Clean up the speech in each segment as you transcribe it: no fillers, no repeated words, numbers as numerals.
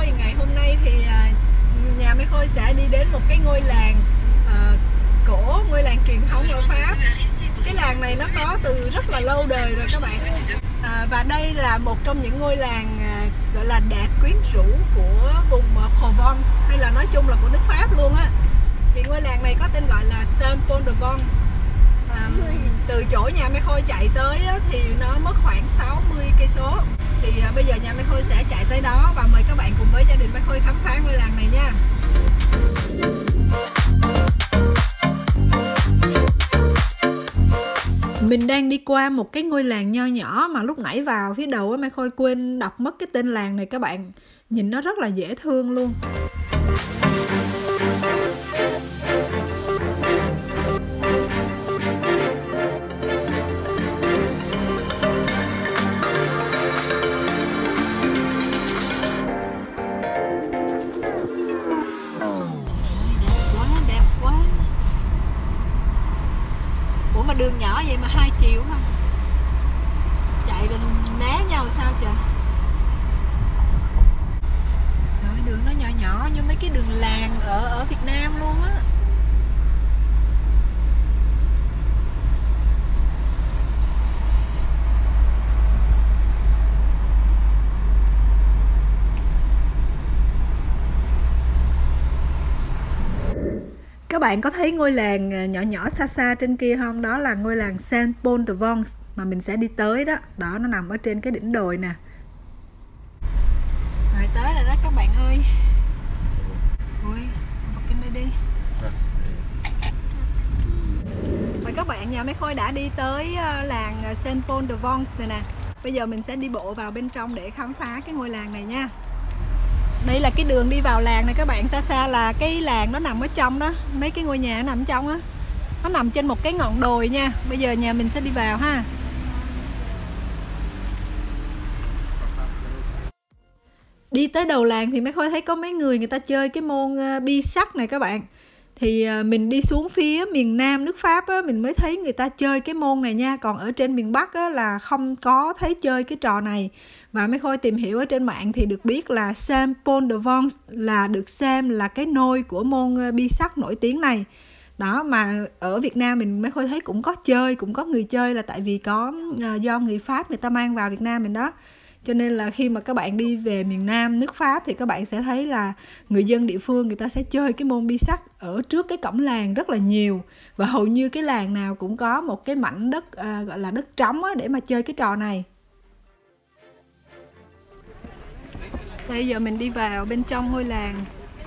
Khôi. Ngày hôm nay thì nhà Mai Khôi sẽ đi đến một cái ngôi làng cổ, ngôi làng truyền thống ở Pháp. Cái làng này nó có từ rất là lâu đời rồi các bạn. Và đây là một trong những ngôi làng gọi là đẹp quyến rũ của vùng Provence, hay là nói chung là của nước Pháp luôn á. Thì ngôi làng này có tên gọi là Saint-Paul-de-Vence. Từ chỗ nhà Mai Khôi chạy tới á, thì nó mất khoảng 60 cây số. Thì bây giờ nhà Mai Khôi sẽ chạy tới đó và mời các bạn cùng với gia đình Mai Khôi khám phá ngôi làng này nha. Mình đang đi qua một cái ngôi làng nho nhỏ mà lúc nãy vào phía đầu á, Mai Khôi quên đọc mất cái tên làng này các bạn. Nhìn nó rất là dễ thương luôn. Mà đường nhỏ vậy mà 2 chiều không? Chạy rồi né nhau sao trời? Trời, đường nó nhỏ nhỏ như mấy cái đường làng ở Việt Nam luôn á. Các bạn có thấy ngôi làng nhỏ nhỏ xa xa trên kia không? Đó là ngôi làng Saint-Paul-de-Vence mà mình sẽ đi tới đó. Đó, nó nằm ở trên cái đỉnh đồi nè. Rồi tới rồi đó các bạn ơi. Ui, bật trên đây đi. Rồi các bạn, nhà Mai Khôi đã đi tới làng Saint-Paul-de-Vence này nè. Bây giờ mình sẽ đi bộ vào bên trong để khám phá cái ngôi làng này nha. Đây là cái đường đi vào làng này các bạn, xa xa là cái làng nó nằm ở trong đó, mấy cái ngôi nhà nó nằm trong á. Nó nằm trên một cái ngọn đồi nha. Bây giờ nhà mình sẽ đi vào ha. Đi tới đầu làng thì Mai Khôi thấy có mấy người ta chơi cái môn bi sắt này các bạn. Thì mình đi xuống phía miền Nam nước Pháp á, mình mới thấy người ta chơi cái môn này nha. Còn ở trên miền Bắc á, là không có thấy chơi cái trò này. Và Mai Khôi tìm hiểu ở trên mạng thì được biết là Saint-Paul-de-Vence là được xem là cái nôi của môn bi sắt nổi tiếng này. Đó, mà ở Việt Nam mình Mai Khôi thấy cũng có chơi, cũng có người chơi, là tại vì có do người Pháp người ta mang vào Việt Nam mình đó. Cho nên là khi mà các bạn đi về miền Nam nước Pháp thì các bạn sẽ thấy là người dân địa phương người ta sẽ chơi cái môn bi sắt ở trước cái cổng làng rất là nhiều. Và hầu như cái làng nào cũng có một cái mảnh đất gọi là đất trống á, để mà chơi cái trò này. Bây giờ mình đi vào bên trong ngôi làng.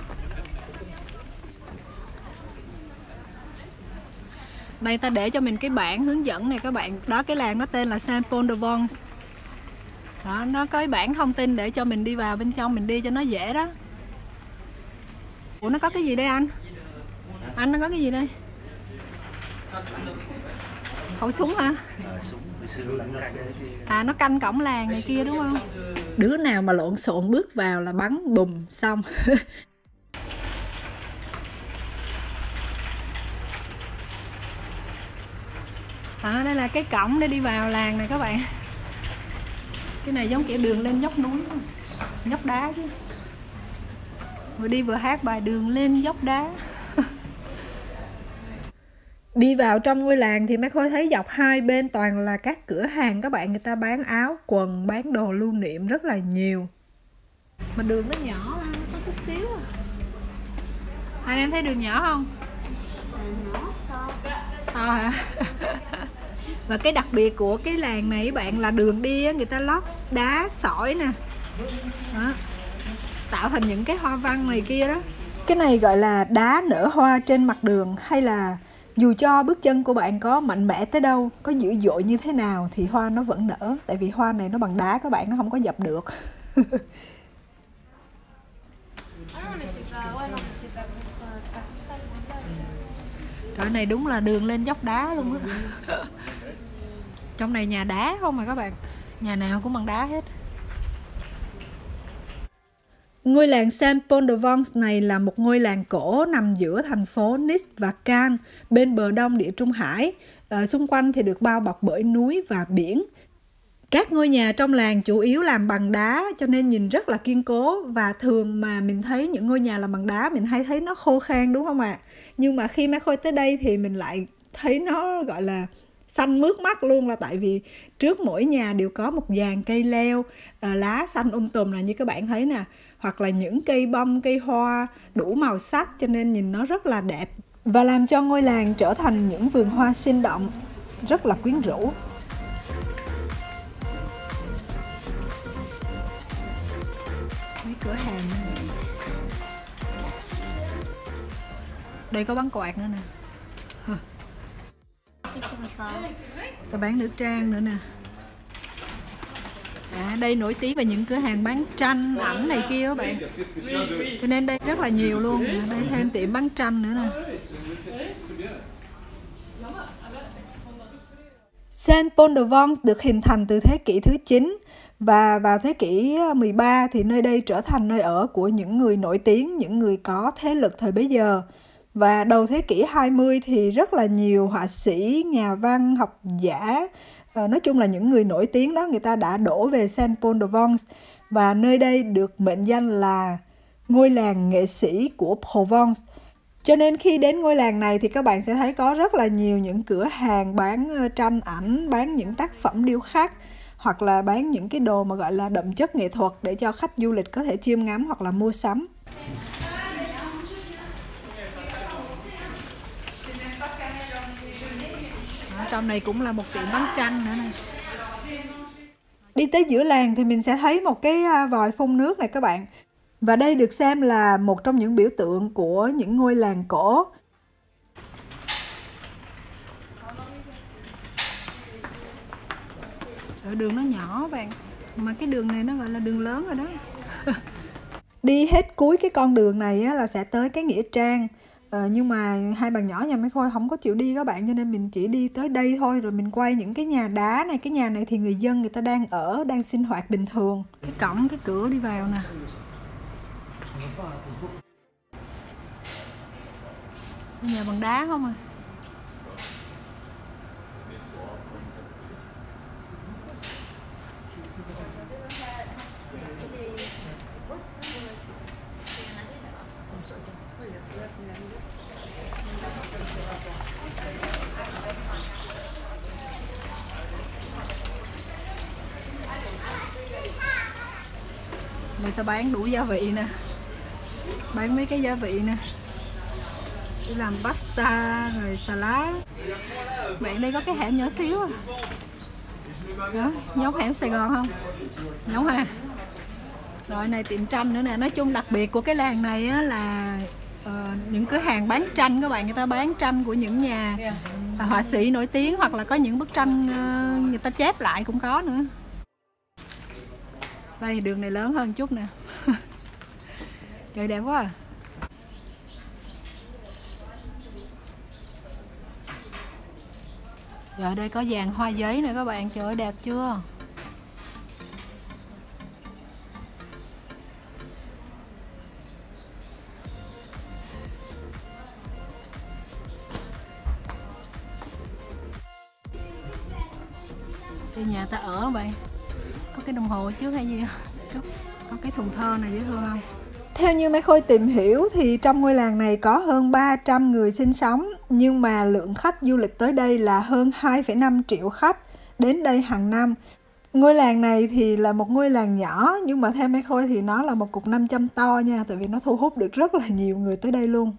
Đây ta để cho mình cái bảng hướng dẫn này các bạn. Đó, cái làng nó tên là Saint-Paul-de-Vence. Đó, nó có cái bảng thông tin để cho mình đi vào bên trong mình đi cho nó dễ đó. Ủa, nó có cái gì đây anh? Anh, nó có cái gì đây? Khẩu súng hả? À, nó canh cổng làng này kia đúng không? Đứa nào mà lộn xộn bước vào là bắn bùm xong. Đây là cái cổng để đi vào làng này các bạn. Cái này giống kiểu đường lên dốc núi, dốc đá chứ. Vừa đi vừa hát bài đường lên dốc đá. Đi vào trong ngôi làng thì Mai Khôi thấy dọc hai bên toàn là các cửa hàng các bạn, người ta bán áo, quần, bán đồ lưu niệm rất là nhiều. Mà đường nó nhỏ lắm, có chút xíu à. Anh em thấy đường nhỏ không? To hả? Và cái đặc biệt của cái làng này các bạn là đường đi á, người ta lót đá sỏi nè. Đó, tạo thành những cái hoa văn này kia đó. Cái này gọi là đá nở hoa trên mặt đường, hay là dù cho bước chân của bạn có mạnh mẽ tới đâu, có dữ dội như thế nào thì hoa nó vẫn nở. Tại vì hoa này nó bằng đá các bạn, nó không có dập được. Cái này đúng là đường lên dốc đá luôn á. Trong này nhà đá không mà các bạn. Nhà nào cũng bằng đá hết. Ngôi làng Saint-Paul-de-Vence này là một ngôi làng cổ nằm giữa thành phố Nice và Cannes, bên bờ đông Địa Trung Hải. Xung quanh thì được bao bọc bởi núi và biển. Các ngôi nhà trong làng chủ yếu làm bằng đá cho nên nhìn rất là kiên cố, và thường mà mình thấy những ngôi nhà làm bằng đá mình hay thấy nó khô khan đúng không ạ? Nhưng mà khi Mai Khôi tới đây thì mình lại thấy nó gọi là xanh mướt mắt luôn, là tại vì trước mỗi nhà đều có một dàn cây leo, lá xanh tùm là như các bạn thấy nè, hoặc là những cây bông, cây hoa đủ màu sắc, cho nên nhìn nó rất là đẹp và làm cho ngôi làng trở thành những vườn hoa sinh động, rất là quyến rũ. Mấy cửa hàng này. Đây có bán quạt nữa nè. Ta bán nữ trang nữa nè. Đây nổi tiếng về những cửa hàng bán tranh, ảnh này kia các bạn. Cho nên đây rất là nhiều luôn. Đây thêm tiệm bán tranh nữa nè. Saint-Paul-de-Vence được hình thành từ thế kỷ thứ 9 và vào thế kỷ 13 thì nơi đây trở thành nơi ở của những người nổi tiếng, những người có thế lực thời bấy giờ. Và đầu thế kỷ 20 thì rất là nhiều họa sĩ, nhà văn, học giả, nói chung là những người nổi tiếng đó, người ta đã đổ về Saint-Paul-de-Vence, và nơi đây được mệnh danh là ngôi làng nghệ sĩ của Provence. Cho nên khi đến ngôi làng này thì các bạn sẽ thấy có rất là nhiều những cửa hàng bán tranh ảnh, bán những tác phẩm điêu khắc, hoặc là bán những cái đồ mà gọi là đậm chất nghệ thuật để cho khách du lịch có thể chiêm ngắm hoặc là mua sắm. Trong này cũng là một tiệm bán tranh nữa nè. Đi tới giữa làng thì mình sẽ thấy một cái vòi phun nước này các bạn. Và đây được xem là một trong những biểu tượng của những ngôi làng cổ. Ở đường nó nhỏ bạn, mà cái đường này nó gọi là đường lớn rồi đó. Đi hết cuối cái con đường này á, là sẽ tới cái nghĩa trang. Nhưng mà hai bạn nhỏ nhà Mai Khôi không có chịu đi các bạn, cho nên mình chỉ đi tới đây thôi, rồi mình quay những cái nhà đá này. Cái nhà này thì người dân người ta đang ở, đang sinh hoạt bình thường. Cái cổng, cái cửa đi vào nè. Nhà bằng đá không à. Người ta bán đủ gia vị nè, bán mấy cái gia vị nè, để làm pasta rồi salad. Bạn đây có cái hẻm nhỏ xíu à. Đó, giống hẻm Sài Gòn không? Giống ha. Rồi này tiệm tranh nữa nè. Nói chung đặc biệt của cái làng này á, là những cửa hàng bán tranh các bạn. Người ta bán tranh của những nhà họa sĩ nổi tiếng, hoặc là có những bức tranh người ta chép lại cũng có nữa. Đây đường này lớn hơn chút nè. Trời đẹp quá à. Rồi đây có dàn hoa giấy nè các bạn, trời ơi đẹp chưa? Đây nhà ta ở bạn. Có cái đồng hồ trước hay gì không? Có cái thùng thơ này dễ thương không? Theo như Mai Khôi tìm hiểu thì trong ngôi làng này có hơn 300 người sinh sống, nhưng mà lượng khách du lịch tới đây là hơn 2,5 triệu khách đến đây hàng năm. Ngôi làng này thì là một ngôi làng nhỏ, nhưng mà theo Mai Khôi thì nó là một cục 500 to nha, tại vì nó thu hút được rất là nhiều người tới đây luôn.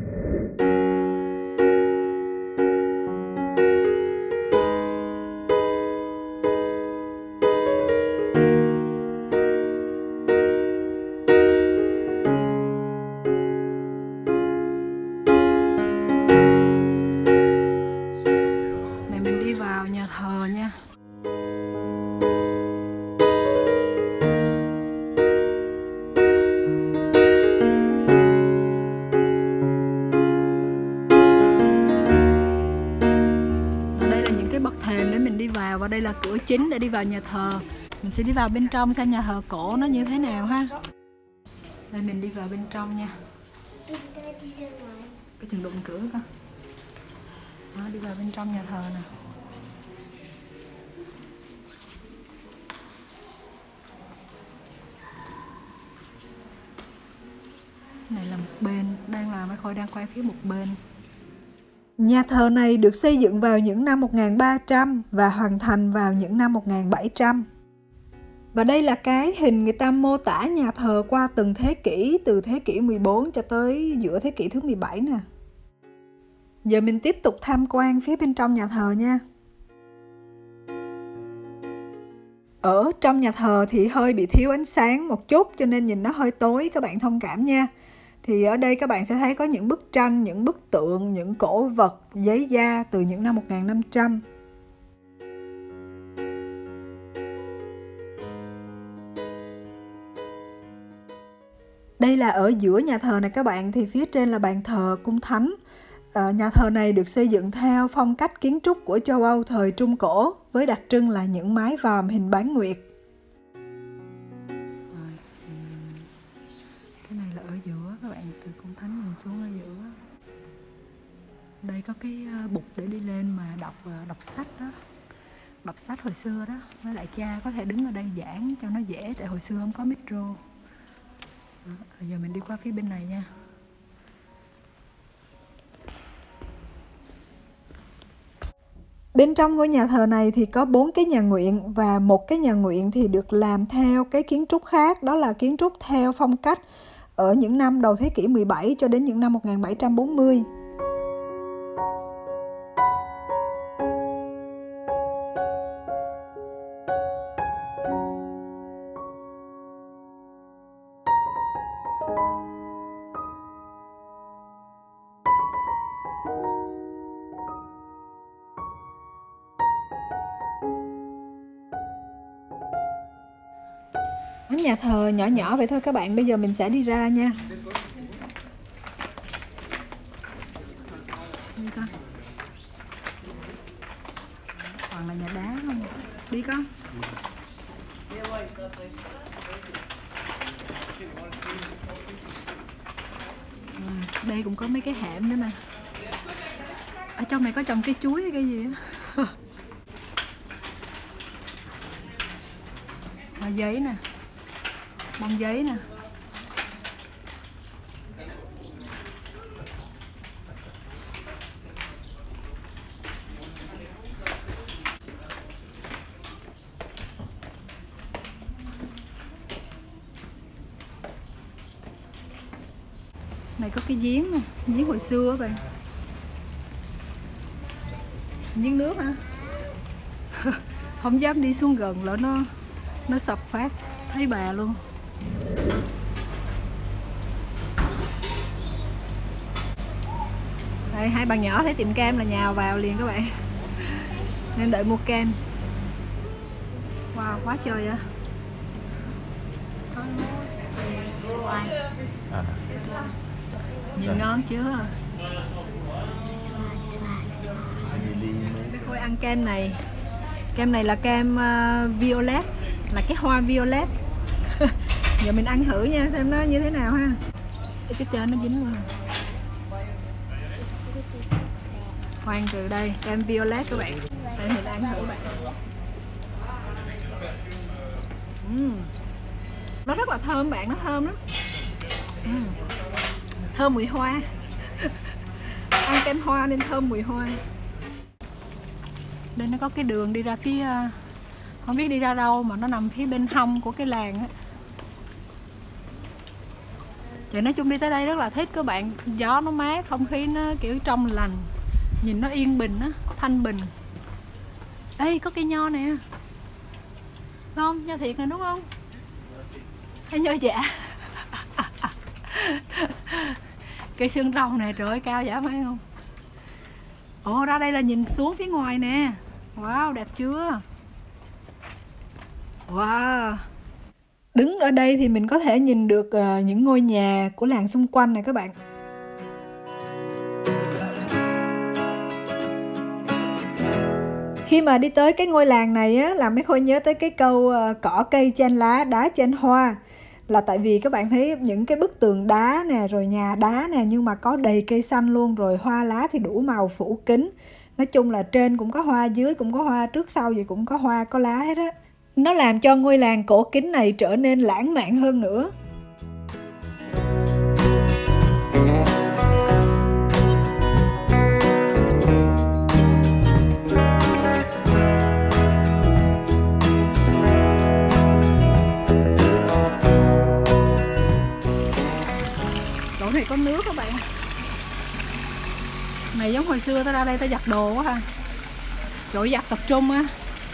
Và đây là cửa chính để đi vào nhà thờ. Mình sẽ đi vào bên trong xem nhà thờ cổ nó như thế nào ha. Đây mình đi vào bên trong nha. Cái chừng đụng cửa coi. Đó, đi vào bên trong nhà thờ nè. Cái này là một bên, Mai Khôi đang quay phía một bên. Nhà thờ này được xây dựng vào những năm 1300 và hoàn thành vào những năm 1700. Và đây là cái hình người ta mô tả nhà thờ qua từng thế kỷ, từ thế kỷ 14 cho tới giữa thế kỷ thứ 17 nè. Giờ mình tiếp tục tham quan phía bên trong nhà thờ nha. Ở trong nhà thờ thì hơi bị thiếu ánh sáng một chút cho nên nhìn nó hơi tối, các bạn thông cảm nha. Thì ở đây các bạn sẽ thấy có những bức tranh, những bức tượng, những cổ vật, giấy da từ những năm 1500. Đây là ở giữa nhà thờ này các bạn, thì phía trên là bàn thờ cung thánh. Nhà thờ này được xây dựng theo phong cách kiến trúc của châu Âu thời Trung Cổ với đặc trưng là những mái vòm hình bán nguyệt. Cái này là ở giữa các bạn, từ cung thánh nhìn xuống ở giữa. Đây có cái bục để đi lên mà đọc sách đó. Đọc sách hồi xưa đó, với lại cha có thể đứng ở đây giảng cho nó dễ, tại hồi xưa không có micro. Giờ mình đi qua phía bên này nha. Bên trong ngôi nhà thờ này thì có 4 cái nhà nguyện, và một cái nhà nguyện thì được làm theo cái kiến trúc khác, đó là kiến trúc theo phong cách ở những năm đầu thế kỷ 17 cho đến những năm 1740. Nhà thờ nhỏ nhỏ vậy thôi các bạn, bây giờ mình sẽ đi ra nha. Đi con. Còn là nhà đá không? Đi con. Đây cũng có mấy cái hẻm nữa nè. Ở trong này có trồng cây chuối hay cái gì á. Giấy nè, bông giấy nè. Này có cái giếng nè, giếng hồi xưa vậy. Giếng nước hả? Không dám đi xuống gần lỡ nó sập phát thấy bà luôn. Đây, hai bạn nhỏ thấy tiệm kem là nhào vào liền các bạn, nên đợi mua kem. Wow, quá trời vậy. Nhìn ngon chưa? Bé Khôi ăn kem này. Kem này là kem violet, là cái hoa violet. Giờ mình ăn thử nha, xem nó như thế nào ha. Cái trên nó dính luôn. Khoan, từ đây, kem violet các bạn. Để mình ăn thử bạn. Nó rất là thơm bạn, nó thơm lắm. Thơm mùi hoa. Ăn kem hoa nên thơm mùi hoa. Đây nó có cái đường đi ra phía, không biết đi ra đâu mà nó nằm phía bên hông của cái làng á. Thì nói chung đi tới đây rất là thích các bạn. Gió nó mát, không khí nó kiểu trong lành, nhìn nó yên bình á, thanh bình. Ê, có cây nho nè. Không, nho thiệt nè đúng không? Hay nho giả? Cây xương rồng nè, trời ơi cao dã phải không? Ồ, ra đây là nhìn xuống phía ngoài nè. Wow, đẹp chưa? Wow. Đứng ở đây thì mình có thể nhìn được những ngôi nhà của làng xung quanh này các bạn. Khi mà đi tới cái ngôi làng này á, làm mấy Khôi nhớ tới cái câu cỏ cây chanh lá, đá chanh hoa. Là tại vì các bạn thấy những cái bức tường đá nè, rồi nhà đá nè, nhưng mà có đầy cây xanh luôn, rồi hoa lá thì đủ màu phủ kín. Nói chung là trên cũng có hoa, dưới cũng có hoa, trước sau gì cũng có hoa, có lá hết á. Nó làm cho ngôi làng cổ kính này trở nên lãng mạn hơn nữa. hồi xưa tao ra đây tao giặt đồ quá ha. Chỗ giặt tập trung á.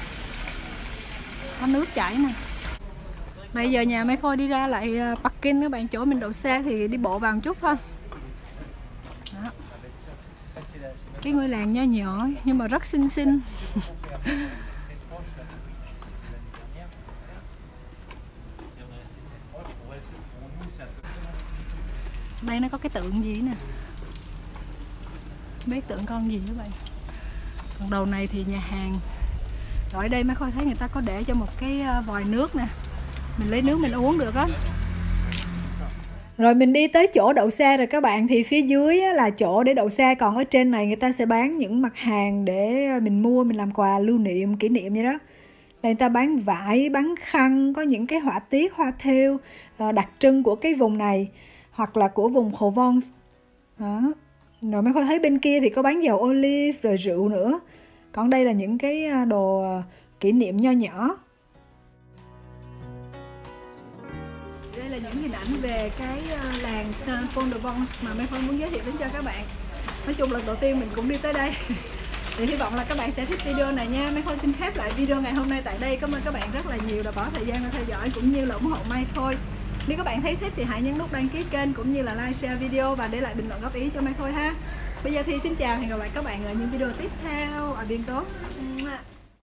Có nước chảy nè. Bây giờ nhà Mai Khôi đi ra lại parking các bạn, chỗ mình đậu xe thì đi bộ vào một chút thôi. Đó. Cái ngôi làng nho nhỏ nhưng mà rất xinh xinh. Đây nó có cái tượng gì nè, biết tượng con gì các bạn. Còn đầu này thì nhà hàng. Rồi ở đây Mai Khôi thấy người ta có để cho một cái vòi nước nè, mình lấy nước mình uống được á. Rồi mình đi tới chỗ đậu xe rồi các bạn, thì phía dưới là chỗ để đậu xe, còn ở trên này người ta sẽ bán những mặt hàng để mình mua, mình làm quà lưu niệm, kỷ niệm vậy đó. Đây người ta bán vải, bán khăn, có những cái họa tiết, hoa thêu đặc trưng của cái vùng này hoặc là của vùng Khổ Vong. Đó. Rồi Mai Khôi thấy bên kia thì có bán dầu olive rồi rượu nữa. Còn đây là những cái đồ kỷ niệm nho nhỏ. Đây là những hình ảnh về cái làng Saint-Paul-de-Vence mà Mai Khôi muốn giới thiệu đến cho các bạn. Nói chung lần đầu tiên mình cũng đi tới đây. Thì hy vọng là các bạn sẽ thích video này nha. Mai Khôi xin khép lại video ngày hôm nay tại đây. Cảm ơn các bạn rất là nhiều đã bỏ thời gian ra theo dõi cũng như là ủng hộ Mai Khôi. Nếu các bạn thấy thích thì hãy nhấn nút đăng ký kênh cũng như là like, share video và để lại bình luận góp ý cho Mai Khôi ha. Bây giờ thì xin chào, hẹn gặp lại các bạn ở những video tiếp theo. À, biên tốt.